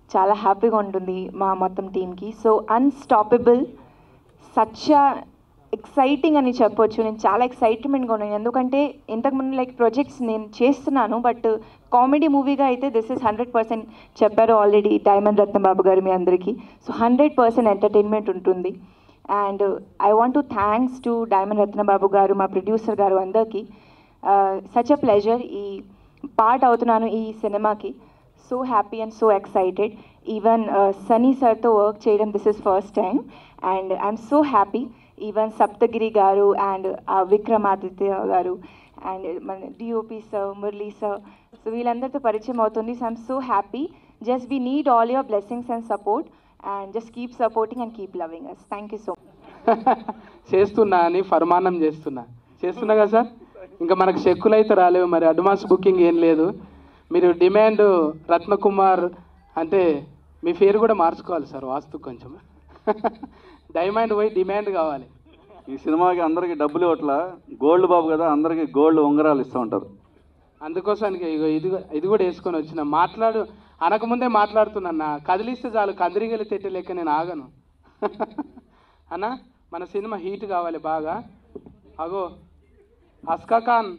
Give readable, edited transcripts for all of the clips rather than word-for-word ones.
చాలా హ్యాపీగా ఉంటుంది మా మొత్తం టీమ్కి. సో అన్స్టాపబుల్, సచ్ ఎక్సైటింగ్ అని చెప్పొచ్చు. నేను చాలా ఎక్సైట్మెంట్గా ఉన్నాను, ఎందుకంటే ఇంతకుముందు లైక్ ప్రాజెక్ట్స్ నేను చేస్తున్నాను, బట్ కామెడీ మూవీగా అయితే దిస్ ఇస్ 100% చెప్పారు ఆల్రెడీ డైమండ్ రత్న బాబు గారు మీ అందరికీ. సో 100% ఎంటర్టైన్మెంట్ ఉంటుంది. And I want to thanks to diamond Ratna Babu గారు, మా ప్రొడ్యూసర్ గారు అందరికీ. సచ్ అ ప్లెజర్ ఈ పార్ట్ అవుతున్నాను ఈ సినిమాకి. So happy and so excited. Even Sunny సార్తో వర్క్ చేయడం this is first time and I'm so happy. Even Saptagiri గారు అండ్ విక్రమాదిత్య గారు అండ్ మన DOP sir, Murali sir, so వీళ్ళందరితో పరిచయం అవుతుంది. So I'm so happy. Just we need all your blessings and support and just keep supporting and keep loving us. Thank you so much. చేస్తున్నా అని ఫర్మానం చేస్తున్నా కదా సార్. ఇంకా మనకు చెక్కులు అయితే రాలేవు, మరి అడ్వాన్స్ బుకింగ్ ఏం లేదు. మీరు డిమాండ్ రత్నకుమార్ అంటే మీ పేరు కూడా మార్చుకోవాలి సార్, వాస్తు కొంచెం. డైమండ్ పోయి డిమాండ్ కావాలి. ఈ సినిమాకి అందరికీ డబ్బులు ఇవ్వట్లా, గోల్డ్ బాబు కదా, అందరికీ గోల్డ్ ఉంగరాలు ఇస్తూ ఉంటారు. అందుకోసానికి ఇది కూడా వేసుకొని వచ్చిన అనకముందే మాట్లాడుతున్నా. కదిలిస్తే చాలు, కదిరిగలి తెట్టే లెక్క నేను ఆగను. అన్న మన సినిమా హీట్ కావాలి బాగా. అగో అస్కా ఖాన్,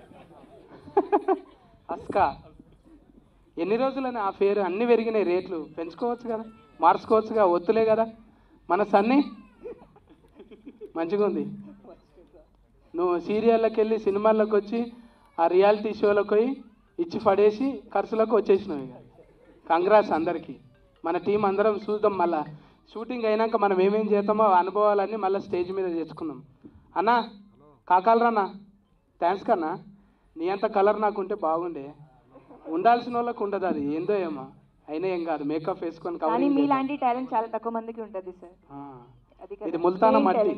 అస్కా ఎన్ని రోజులని ఆ పేరు అన్నీ పెరిగినాయి, రేట్లు పెంచుకోవచ్చు కదా, మార్చుకోవచ్చుగా, ఒత్తులే కదా. మన సన్నీ మంచిగా ఉంది. నువ్వు సీరియల్లోకి వెళ్ళి సినిమాల్లోకి వచ్చి ఆ రియాలిటీ షోలోకి పోయి ఇచ్చి పడేసి ఖర్చులకు వచ్చేసినావు. ఇక కంగ్రాట్స్ అందరికీ. మన టీం అందరం చూద్దాం, మళ్ళీ షూటింగ్ అయినాక మనం ఏమేం చేస్తామో అనుభవాలన్నీ మళ్ళీ స్టేజ్ మీద తెచ్చుకుందాం. అన్నా కాకాలరాన్నా, థ్యాంక్స్ కన్నా. నీ అంత కలర్ నాకుంటే బాగుండే. ఉండాల్సిన వాళ్ళకు ఉండదు, అది ఏందో ఏమో. అయినా ఏం కాదు, మేకప్ వేసుకొని. కానీ మీలాంటి టాలెంట్ చాలా తక్కువ మందికి ఉంటుంది సార్. ఇది ముల్తాన మట్టి,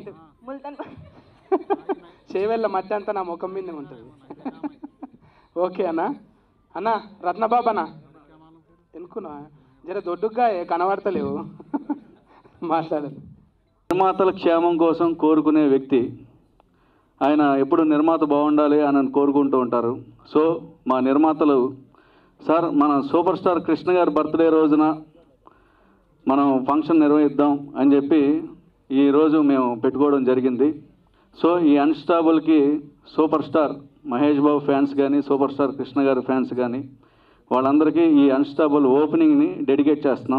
చేవెళ్ళ మట్టి అంతా నా ముఖం మీదే ఉంటుంది. ఓకే అన్నా. అన్నా రత్నబాబు అన్నా ఎనుకున్నా జర దొడ్డుగా కనబడతలేవు, మాట్లాడదు. నిర్మాతల క్షేమం కోసం కోరుకునే వ్యక్తి ఆయన. ఎప్పుడు నిర్మాత బాగుండాలి అని కోరుకుంటూ ఉంటారు. సో మా నిర్మాతలు సార్, మన సూపర్ స్టార్ కృష్ణ గారి బర్త్డే రోజున మనం ఫంక్షన్ నిర్వహిద్దాం అని చెప్పి ఈరోజు మేము పెట్టుకోవడం జరిగింది. సో ఈ అన్స్టాబుల్కి super star Mahesh Babu fans కానీ, సూపర్ స్టార్ కృష్ణ గారి ఫ్యాన్స్ కానీ, వాళ్ళందరికీ ఈ అన్స్టాబుల్ ఓపెనింగ్ని డెడికేట్ చేస్తున్నాం.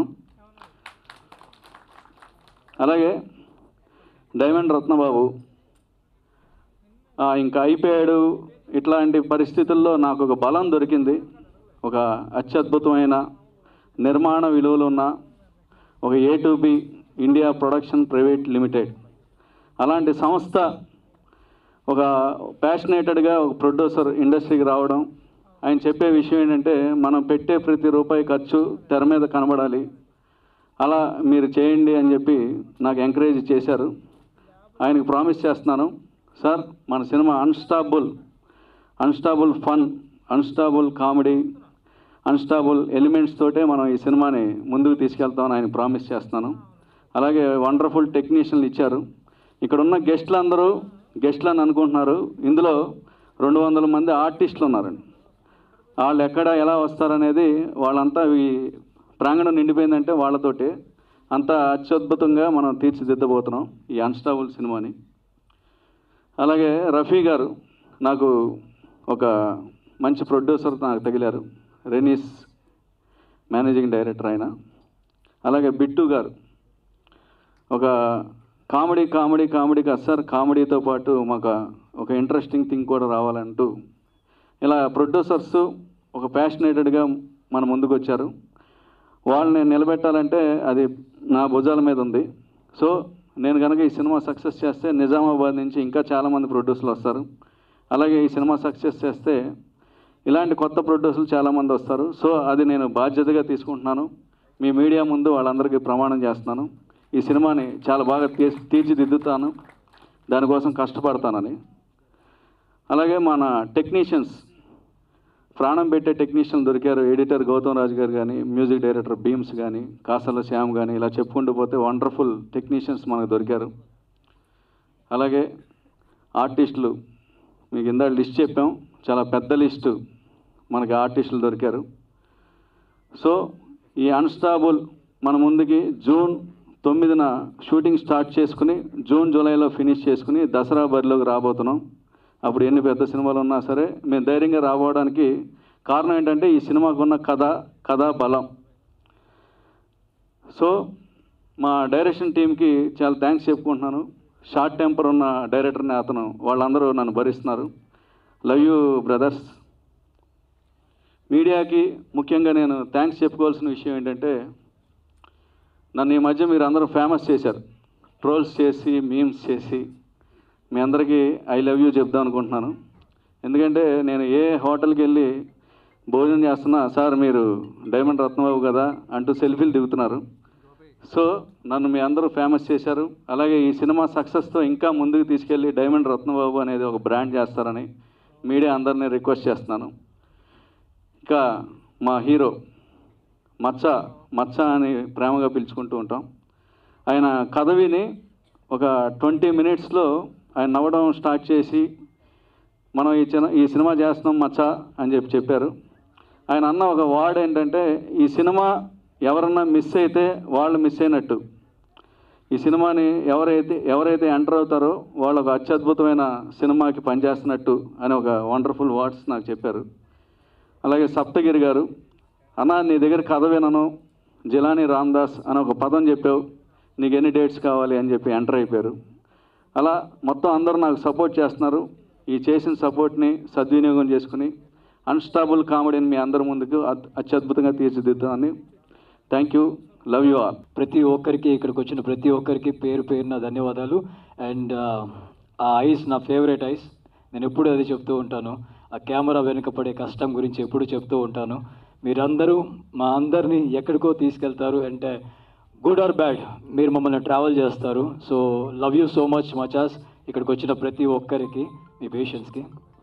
అలాగే డైమండ్ రత్నబాబు ఇంకా అయిపోయాడు, ఇట్లాంటి పరిస్థితుల్లో నాకు ఒక బలం దొరికింది. ఒక అత్యద్భుతమైన నిర్మాణ విలువలు ఉన్న ఒక A2B India production private limited అలాంటి సంస్థ, ఒక ప్యాషనేటెడ్గా ఒక ప్రొడ్యూసర్ ఇండస్ట్రీకి రావడం. ఆయన చెప్పే విషయం ఏంటంటే, మనం పెట్టే ప్రతి రూపాయి ఖర్చు తెర మీద కనబడాలి, అలా మీరు చేయండి అని చెప్పి నాకు ఎంకరేజ్ చేశారు. ఆయనకు ప్రామిస్ చేస్తున్నాను సార్, మన cinema unstoppable fun, unstoppable comedy, unstoppable elements తోటే మనం ఈ సినిమాని ముందుకు తీసుకెళ్తామని ఆయన ప్రామిస్ చేస్తున్నాను. అలాగే వండర్ఫుల్ టెక్నీషియన్లు ఇచ్చారు. ఇక్కడ ఉన్న గెస్ట్లు అని అనుకుంటున్నారు, ఇందులో 200 మంది ఆర్టిస్టులు ఉన్నారండి. వాళ్ళు ఎక్కడ ఎలా వస్తారనేది, వాళ్ళంతా ఈ ప్రాంగణం నిండిపోయిందంటే వాళ్ళతోటి అంత అత్యద్భుతంగా మనం తీర్చిదిద్దబోతున్నాం ఈ అన్స్టాబుల్ సినిమాని. అలాగే రఫీ గారు నాకు ఒక మంచి ప్రొడ్యూసర్ నాకు తగిలారు, రెనీస్ మేనేజింగ్ డైరెక్టర్ ఆయన. అలాగే బిట్టు గారు ఒక కామెడీ కాదు సార్, కామెడీతో పాటు మాకు ఒక ఇంట్రెస్టింగ్ థింగ్ కూడా రావాలంటూ ఇలా ప్రొడ్యూసర్స్ ఒక ప్యాషనేటెడ్గా మన ముందుకు వచ్చారు. వాళ్ళని నిలబెట్టాలంటే అది నా భుజాల మీద ఉంది. సో నేను కనుక ఈ సినిమా సక్సెస్ చేస్తే నిజామాబాద్ నుంచి ఇంకా చాలామంది ప్రొడ్యూసర్లు వస్తారు. అలాగే ఈ సినిమా సక్సెస్ చేస్తే ఇలాంటి కొత్త ప్రొడ్యూసర్లు చాలామంది వస్తారు. సో అది నేను బాధ్యతగా తీసుకుంటున్నాను. మీ మీడియా ముందు వాళ్ళందరికీ ప్రమాణం చేస్తున్నాను, ఈ సినిమాని చాలా బాగా తీర్చిదిద్దుతాను, దానికోసం కష్టపడతానని. అలాగే మన టెక్నీషియన్స్, ప్రాణం పెట్టే టెక్నీషియన్ దొరికారు. ఎడిటర్ గౌతమ్ రాజు గారు కానీ, మ్యూజిక్ డైరెక్టర్ భీమ్స్ కానీ, కాసల శ్యామ్ కానీ, ఇలా చెప్పుకుంటూ పోతే వండర్ఫుల్ టెక్నీషియన్స్ మనకు దొరికారు. అలాగే ఆర్టిస్టులు మీకు ఇందాక లిస్ట్ చెప్పాం, చాలా పెద్ద లిస్టు మనకి ఆర్టిస్టులు దొరికారు. సో ఈ అన్స్టాబుల్ మన ముందుకి జూన్ 9న షూటింగ్ స్టార్ట్ చేసుకుని జూన్ జూలైలో ఫినిష్ చేసుకుని దసరా బరిలోకి రాబోతున్నాం. అప్పుడు ఎన్ని పెద్ద సినిమాలు ఉన్నా సరే మేము ధైర్యంగా రాబోవడానికి కారణం ఏంటంటే ఈ సినిమాకు ఉన్న కథా బలం. సో మా డైరెక్షన్ టీంకి చాలా థ్యాంక్స్ చెప్పుకుంటున్నాను. షార్ట్ టెంపర్ ఉన్న డైరెక్టర్ని అతను వాళ్ళందరూ నన్ను భరిస్తున్నారు. Love you brothers. మీడియాకి ముఖ్యంగా నేను థ్యాంక్స్ చెప్పుకోవాల్సిన విషయం ఏంటంటే నన్ను ఈ మధ్య మీరు అందరూ ఫేమస్ చేశారు. ట్రోల్స్ చేసి మీమ్స్ చేసి మీ అందరికీ ఐ లవ్ యూ చెప్దాం అనుకుంటున్నాను. ఎందుకంటే నేను ఏ హోటల్కి వెళ్ళి భోజనం చేస్తున్నా సార్ మీరు డైమండ్ రత్నబాబు కదా అంటూ సెల్ఫీలు దిగుతున్నారు. సో నన్ను మీ అందరూ ఫేమస్ చేశారు. అలాగే ఈ సినిమా సక్సెస్తో ఇంకా ముందుకు తీసుకెళ్ళి డైమండ్ రత్నబాబు అనేది ఒక బ్రాండ్ చేస్తారని మీడియా అందరినీ రిక్వెస్ట్ చేస్తున్నాను. ఇంకా మా హీరో మచ్చ అని ప్రేమగా పిలుచుకుంటూ ఉంటాం. ఆయన కథ విని ఒక 20 మినిట్స్లో ఆయన నవ్వడం స్టార్ట్ చేసి మనం ఈ సినిమా చేస్తున్నాం మచ్చ అని చెప్పారు. ఆయన అన్న ఒక వర్డ్ ఏంటంటే ఈ సినిమా ఎవరన్నా మిస్ అయితే వాళ్ళు మిస్ అయినట్టు, ఈ సినిమాని ఎవరైతే ఎంటర్ అవుతారో వాళ్ళు ఒక అత్యద్భుతమైన సినిమాకి పనిచేస్తున్నట్టు అని ఒక వండర్ఫుల్ వర్డ్స్ నాకు చెప్పారు. అలాగే సప్తగిరి గారు అన్న నీ దగ్గర కథ వినను జిలానీ రామ్దాస్ అని ఒక పదం చెప్పావు, నీకు ఎన్ని డేట్స్ కావాలి అని చెప్పి ఎంటర్ అయిపోయారు. అలా మొత్తం అందరూ నాకు సపోర్ట్ చేస్తున్నారు. ఈ చేసిన సపోర్ట్ని సద్వినియోగం చేసుకుని అన్స్టాబుల్ కామెడీని మీ అందరి ముందుకు అత్యద్భుతంగా తీర్చిదిద్దామని. Thank you, love you all. ప్రతి ఒక్కరికి ఇక్కడికి వచ్చిన ప్రతి ఒక్కరికి పేరున ధన్యవాదాలు. అండ్ ఆ ఐస్ నా ఫేవరెట్ ఐస్. నేను ఎప్పుడు అది చెప్తూ ఉంటాను. ఆ కెమెరా వెనుకపడే కష్టం గురించి ఎప్పుడు చెప్తూ ఉంటాను. మీరందరూ మా అందరినీ ఎక్కడికో తీసుకెళ్తారు అంటే గుడ్ ఆర్ బ్యాడ్ మీరు మమ్మల్ని ట్రావెల్ చేస్తారు. So love you so much మచాస్. ఇక్కడికి వచ్చిన ప్రతి ఒక్కరికి మీ పేషెన్స్కి.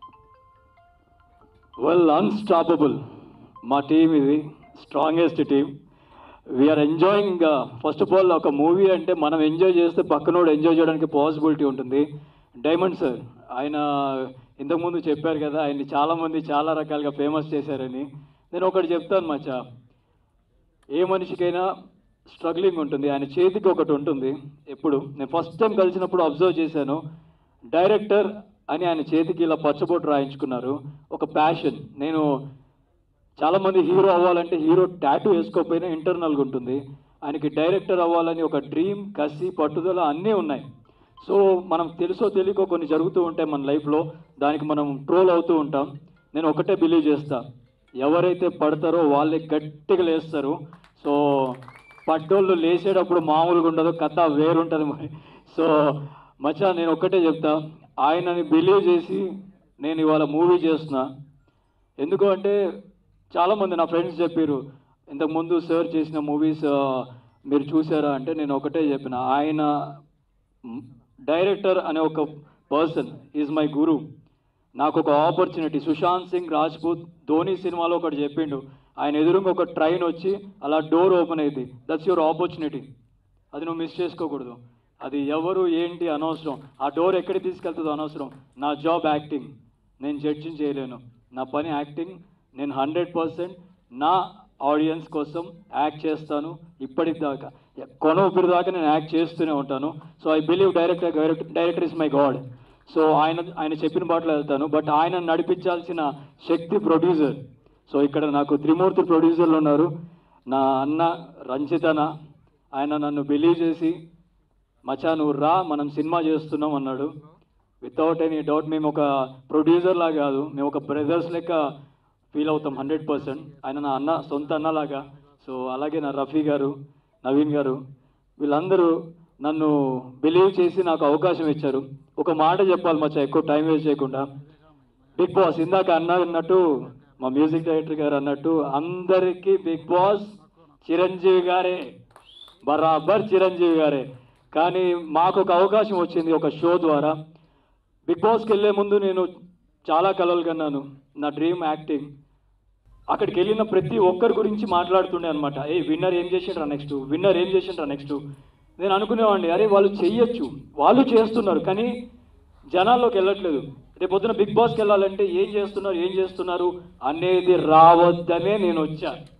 వెల్ అన్స్టాపబుల్ మా టీం ఇది strongest team. We are enjoying. First of all ఒక మూవీ అంటే మనం ఎంజాయ్ చేస్తే పక్కనోడు ఎంజాయ్ చేయడానికి పాసిబిలిటీ ఉంటుంది. డైమండ్ సార్ ఆయన ఇంతకుముందు చెప్పారు కదా ఆయన్ని చాలామంది చాలా రకాలుగా ఫేమస్ చేశారని. నేను ఒకటి చెప్తాను మచ్చా, ఏ మనిషికైనా స్ట్రగ్లింగ్ ఉంటుంది. ఆయన చేతికి ఒకటి ఉంటుంది. ఎప్పుడు నేను ఫస్ట్ టైం కలిసినప్పుడు అబ్జర్వ్ చేశాను, డైరెక్టర్ అని ఆయన చేతికి ఇలా పచ్చబొట్టు రాయించుకున్నారు. ఒక ప్యాషన్. నేను చాలామంది హీరో అవ్వాలంటే హీరో టాటూ వేసుకోకపోయినా ఇంటర్నల్గా ఉంటుంది. ఆయనకి డైరెక్టర్ అవ్వాలని ఒక డ్రీమ్, కసి, పట్టుదల అన్నీ ఉన్నాయి. సో మనం తెలుసో తెలియకో కొన్ని జరుగుతూ ఉంటాయి మన లైఫ్లో, దానికి మనం ట్రోల్ అవుతూ ఉంటాం. నేను ఒకటే బిలీవ్ చేస్తా, ఎవరైతే పడతారో వాళ్ళే గట్టిగా లేస్తారు. సో పట్టోళ్ళు లేచేటప్పుడు మామూలుగా ఉండదు, కథ వేరుంటుంది మరి. సో మచ్చా నేను ఒక్కటే చెప్తా, ఆయనని బిలీవ్ చేసి నేను ఇవాళ మూవీ చేస్తున్నా. ఎందుకు అంటే చాలామంది నా ఫ్రెండ్స్ చెప్పారు ఇంతకుముందు సార్ చేసిన మూవీస్ మీరు చూసారా అంటే నేను ఒకటే చెప్పిన, ఆయన డైరెక్టర్ అనే ఒక పర్సన్ ఈజ్ మై గురు. నాకు ఒక ఆపర్చునిటీ, సుశాంత్ సింగ్ రాజ్పూత్ ధోని సినిమాలో ఒకటి చెప్పిండు, ఆయన ఎదురుగా ఒక ట్రైన్ వచ్చి అలా డోర్ ఓపెన్ అయింది, దట్స్ యువర్ ఆపర్చునిటీ. అది నువ్వు మిస్ చేసుకోకూడదు. అది ఎవరు ఏంటి అనవసరం, ఆ డోర్ ఎక్కడికి తీసుకెళ్తుందో అనవసరం. నా జాబ్ యాక్టింగ్, నేను జడ్జింగ్ చేయలేను, నా పని యాక్టింగ్. నేను 100% నా ఆడియన్స్ కోసం యాక్ట్ చేస్తాను. ఇప్పటిదాకా కొనూపిరి దాకా నేను యాక్ట్ చేస్తూనే ఉంటాను. So I believe director is my god. So ఆయన చెప్పిన బాటలో వెళ్తాను. బట్ ఆయన నడిపించాల్సిన శక్తి ప్రొడ్యూసర్. సో ఇక్కడ నాకు త్రిమూర్తి ప్రొడ్యూసర్లు ఉన్నారు. నా అన్న రంజితన, ఆయన నన్ను బిలీవ్ చేసి మచా నువ్వు రా మనం సినిమా చేస్తున్నాం అన్నాడు. వితౌట్ ఎనీ డౌట్ మేము ఒక ప్రొడ్యూసర్ లాగా కాదు, మేము ఒక బ్రదర్స్ లెక్క ఫీల్ అవుతాం 100%. ఆయన నా అన్న, సొంత అన్నలాగా. సో అలాగే నా రఫీ గారు, నవీన్ గారు, వీళ్ళందరూ నన్ను బిలీవ్ చేసి నాకు అవకాశం ఇచ్చారు. ఒక మాట చెప్పాలి మచ్చా, ఎక్కువ టైం వేస్ట్ చేయకుండా. బిగ్ బాస్ ఇందాక అన్నట్టు మా మ్యూజిక్ డైరెక్టర్ గారు అన్నట్టు అందరికీ బిగ్ బాస్ చిరంజీవి గారే, బరాబర్ చిరంజీవి గారే. కానీ మాకు ఒక అవకాశం వచ్చింది ఒక షో ద్వారా. బిగ్ బాస్కి వెళ్ళే ముందు నేను చాలా కలలు కన్నాను. నా డ్రీమ్ యాక్టింగ్. అక్కడికి వెళ్ళిన ప్రతి ఒక్కరి గురించి మాట్లాడుతుండే అనమాట. విన్నర్ ఏం చేసిండ్రా నెక్స్ట్, విన్నర్ ఏం చేసిండ్రా నెక్స్ట్. నేను అనుకునేవాడిని, అరే వాళ్ళు చెయ్యొచ్చు, వాళ్ళు చేస్తున్నారు, కానీ జనాల్లోకి వెళ్ళట్లేదు. రేపు పొద్దున బిగ్ బాస్కి వెళ్ళాలంటే ఏం చేస్తున్నారు అనేది రావద్దనే నేను వచ్చా.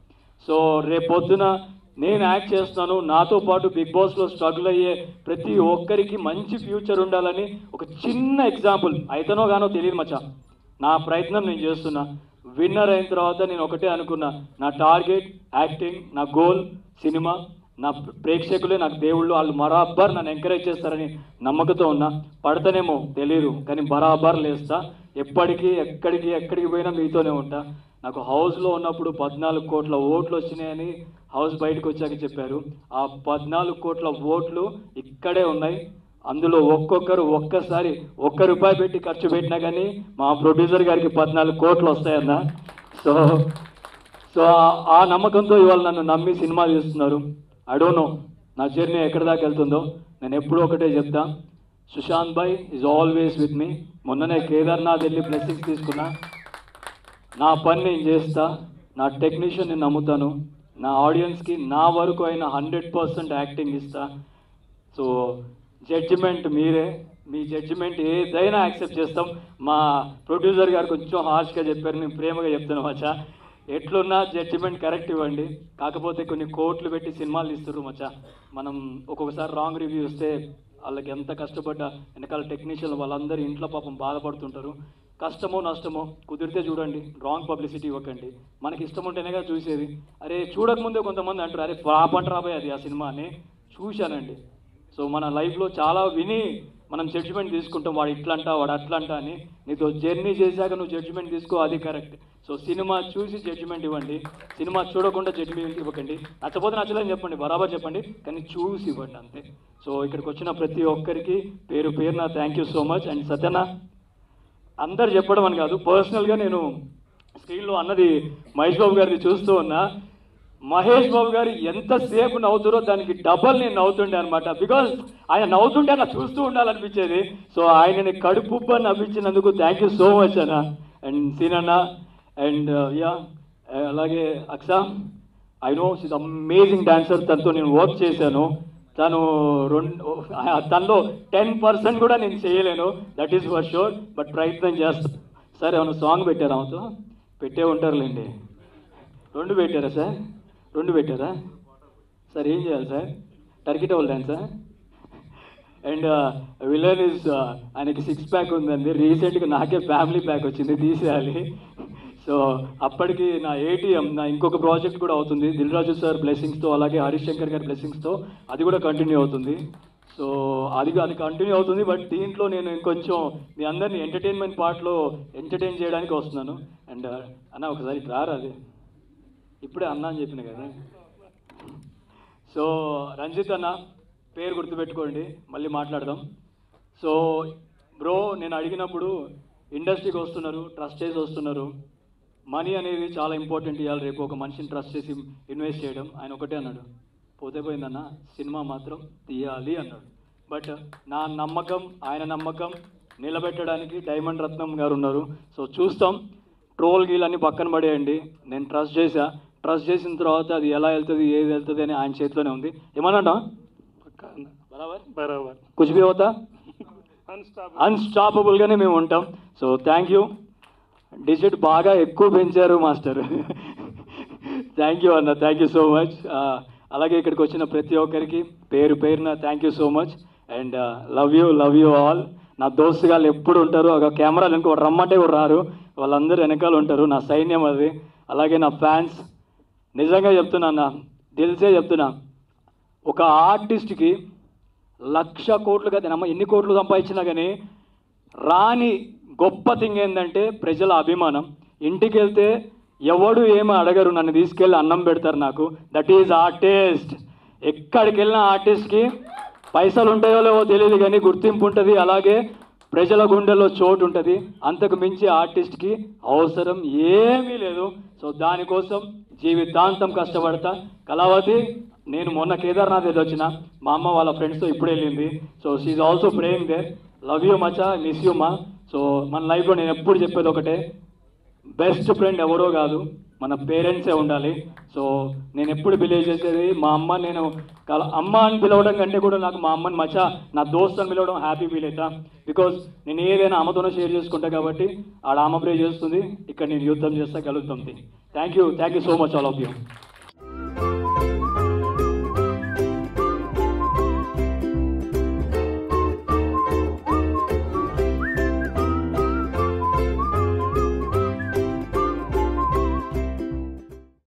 సో రేపు పొద్దున నేను యాక్ట్ చేస్తున్నాను, నాతో పాటు బిగ్ బాస్లో స్ట్రగుల్ అయ్యే ప్రతి ఒక్కరికి మంచి ఫ్యూచర్ ఉండాలని ఒక చిన్న ఎగ్జాంపుల్, అయితేనో గానో తెలియదు మచ్చా, నా ప్రయత్నం నేను చేస్తున్నా. విన్నర్ అయిన తర్వాత నేను ఒకటే అనుకున్నా, నా టార్గెట్ యాక్టింగ్, నా గోల్ సినిమా, నా ప్రేక్షకులే నాకు దేవుళ్ళు, వాళ్ళు బరాబర్ నన్ను ఎంకరేజ్ చేస్తారని నమ్మకంతో ఉన్నా. పడతానేమో తెలియదు, కానీ బరాబర్ లేస్తా. ఎప్పటికీ ఎక్కడికి పోయినా మీతోనే ఉంటా. నాకు హౌస్లో ఉన్నప్పుడు 14 కోట్ల ఓట్లు వచ్చినాయని హౌస్ బయటకు వచ్చాక చెప్పారు. ఆ 14 కోట్ల ఓట్లు ఇక్కడే ఉన్నాయి. అందులో ఒక్కొక్కరు ఒక్కసారి ₹1 పెట్టి ఖర్చు పెట్టినా కానీ మా ప్రొడ్యూసర్ గారికి 14 కోట్లు వస్తాయన్న. సో ఆ నమ్మకంతో ఇవాళ నన్ను నమ్మి సినిమా తీస్తున్నారు. ఐ డోంట్ నో నా జర్నీ ఎక్కడి దాకా వెళ్తుందో. నేను ఎప్పుడూ ఒకటే చెప్తా, Sushant bhai is always with me. మొన్ననే కేదార్నాథ్ వెళ్ళి బ్లెస్సింగ్స్ తీసుకున్నా. నా పని నేను చేస్తా, నా టెక్నీషియన్ నేను నమ్ముతాను, నా ఆడియన్స్కి నా వరకు అయినా 100% యాక్టింగ్ ఇస్తా. సో జడ్జిమెంట్ మీరే, మీ జడ్జిమెంట్ ఏదైనా యాక్సెప్ట్ చేస్తాం. మా ప్రొడ్యూసర్ గారు కొంచెం హార్ష్గా చెప్పారు, నేను ప్రేమగా చెప్తాను మచ్చా, ఎట్లున్నా జడ్జిమెంట్ కరెక్ట్ ఇవ్వండి. కాకపోతే కొన్ని కోట్లు పెట్టి సినిమాలు ఇస్తారు మచ్చా, మనం ఒక్కొక్కసారి రాంగ్ రివ్యూ ఇస్తే వాళ్ళకి ఎంత కష్టపడ్డా వెనకాల టెక్నీషియన్లు వాళ్ళందరూ ఇంట్లో పాపం బాధపడుతుంటారు. కష్టమో నష్టమో కుదిరితే చూడండి, రాంగ్ పబ్లిసిటీ ఇవ్వకండి. మనకి ఇష్టం ఉంటేనేగా చూసేది. అరే చూడకముందే కొంతమంది అంటారు, అరే పాపంట రాబోయే అది ఆ సినిమా అని. చూశానండి. సో మన లైఫ్లో చాలా విని మనం జడ్జిమెంట్ తీసుకుంటాం, వాడు ఇట్లంటా వాడు అట్లంటా అని. నీతో జర్నీ చేశాక నువ్వు జడ్జిమెంట్ తీసుకో, అది కరెక్ట్. సో సినిమా చూసి జడ్జిమెంట్ ఇవ్వండి, సినిమా చూడకుండా జడ్జిమెంట్ ఇవ్వకండి. నచ్చపోతే నచ్చలేదని చెప్పండి, బరాబర్ చెప్పండి, కానీ చూసి ఇవ్వండి అంతే. సో ఇక్కడికి వచ్చిన ప్రతి ఒక్కరికి పేరు పేరున thank you so much. And సత్యన, అందరు చెప్పడం అని కాదు, పర్సనల్గా నేను స్క్రీన్లో అన్నది మహేష్ బాబు గారిని చూస్తూ ఉన్నా. మహేష్ బాబు గారు ఎంతసేపు నవ్వుతారో దానికి డబల్ నేను నవ్వుతుండే అనమాట. బికాజ్ ఆయన నవ్వుతుంటే అలా చూస్తూ ఉండాలనిపించేది. సో ఆయనని కడుపుబ్బ నవ్వించినందుకు థ్యాంక్ యూ సో మచ్ అన్న. అండ్ సీన్ అన్న, అండ్ యా అలాగే Aksha, I know she's amazing dancer. తనతో నేను వర్క్ చేశాను. తనలో 10% కూడా నేను చేయలేను, that is for sure. But ప్రయత్నం చేస్తాను. సార్ ఏమైనా సాంగ్ పెట్టారా ఆమెతో? పెట్టే ఉంటారులేండి. 2 పెట్టారా సార్? 2 పెట్టారా సార్? ఏం చేయాలి సార్? టర్కీ టవల్ డాన్సా? అండ్ విలన్ ఇస్, ఆయనకి 6 ప్యాక్ ఉందండి. రీసెంట్గా నాకే ఫ్యామిలీ ప్యాక్ వచ్చింది, తీసేయాలి. సో అప్పటికి నా ఏటీఎం, నా ఇంకొక ప్రాజెక్ట్ కూడా అవుతుంది దిల్ రాజు సార్ బ్లెస్సింగ్స్తో, అలాగే హరీష్ శంకర్ గారి బ్లెస్సింగ్స్తో, అది కూడా కంటిన్యూ అవుతుంది. సో అది కంటిన్యూ అవుతుంది. బట్ దీంట్లో నేను ఇంకొంచెం మీ అందరినీ ఎంటర్టైన్మెంట్ పార్ట్లో ఎంటర్టైన్ చేయడానికి వస్తున్నాను. అండ్ అన్న ఒకసారి రారాది, ఇప్పుడే అన్న అని చెప్పిన కదా. సో రంజిత్ అన్న పేరు గుర్తుపెట్టుకోండి, మళ్ళీ మాట్లాడదాం. సో బ్రో, నేను అడిగినప్పుడు ఇండస్ట్రీకి వస్తున్నారు, ట్రస్ట్ చేసి వస్తున్నారు, మనీ అనేది చాలా ఇంపార్టెంట్. ఇవ్వాలి రేపు ఒక మనిషిని ట్రస్ట్ చేసి ఇన్వెస్ట్ చేయడం. ఆయన ఒకటే అన్నాడు, పోతే పోయిందన్న సినిమా మాత్రం తీయాలి అన్నాడు. బట్ నా నమ్మకం, ఆయన నమ్మకం నిలబెట్టడానికి డైమండ్ రత్నం గారు ఉన్నారు. సో చూస్తాం. ట్రోల్ గీలన్నీ పక్కన పడేయండి. నేను ట్రస్ట్ చేసిన తర్వాత అది ఎలా వెళ్తుంది, ఏది వెళ్తుంది అని ఆయన చేతిలోనే ఉంది. ఏమన్నా బరాబర్ కుछ भी होता అన్స్టాపబుల్గానే మేము ఉంటాం. So thank you. డిజిట్ బాగా ఎక్కువ పెంచారు మాస్టర్. థ్యాంక్ యూ అన్న, థ్యాంక్ యూ సో మచ్. అలాగే ఇక్కడికి వచ్చిన ప్రతి ఒక్కరికి పేరు పేరున thank you so much. And love you all. నా దోస్తుగాళ్ళు ఎప్పుడు ఉంటారు, ఒక కెమెరాలు ఇంకో రమ్మంటే కూడా రారు, వాళ్ళందరూ వెనకాల ఉంటారు, నా సైన్యం అది. అలాగే నా ఫ్యాన్స్, నిజంగా చెప్తున్నా అన్న, తెలిసే చెప్తున్నా, ఒక ఆర్టిస్ట్కి 1,00,000 కోట్లు కదా అమ్మ, ఎన్ని కోట్లు సంపాదించినా కానీ రాని గొప్ప థింగ్ ఏంటంటే ప్రజల అభిమానం. ఇంటికి వెళ్తే ఎవడు ఏమీ అడగరు, నన్ను తీసుకెళ్ళి అన్నం పెడతారు నాకు. That is artist. ఎక్కడికి వెళ్ళిన ఆర్టిస్ట్కి పైసలు ఉంటాయో లేవో తెలియదు కానీ గుర్తింపు ఉంటుంది, అలాగే ప్రజల గుండెల్లో చోటు ఉంటుంది. అంతకు మించి ఆర్టిస్ట్కి అవసరం ఏమీ లేదు. సో దానికోసం జీవితాంతం కష్టపడతా. కళావతి, నేను మొన్న కేదార్నాథ్ వెళ్ళొచ్చిన, మా అమ్మ వాళ్ళ ఫ్రెండ్స్తో ఇప్పుడు వెళ్ళింది. So she's also praying there. Love you మచా, మిస్ యూ మా. సో మన లైఫ్లో నేను ఎప్పుడు చెప్పేది ఒకటే, బెస్ట్ ఫ్రెండ్ ఎవరో కాదు, మన పేరెంట్సే ఉండాలి. సో నేను ఎప్పుడు బిలీవ్ చేసేది, మా అమ్మ, నేను అమ్మ అని పిలవడం కంటే కూడా నాకు మా అమ్మని మచా, నా దోస్త్ అని పిలవడం హ్యాపీ ఫీల్ అవుతా. బికాజ్ నేను ఏదైనా అమ్మతోనే షేర్ చేసుకుంటా కాబట్టి ఆడ అమ్మ ప్రే చేస్తుంది, ఇక్కడ నేను యుద్ధం చేస్తా, గెలుస్తుంది. Thank you so much all of you.